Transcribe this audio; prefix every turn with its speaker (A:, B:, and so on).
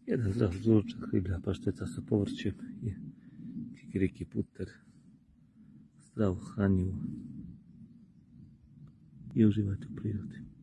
A: Jedan zdrav ručak, riblja pašteta sa povrćem i kikiriki puter. Zdravo hranjivo i uživajte u prirodi.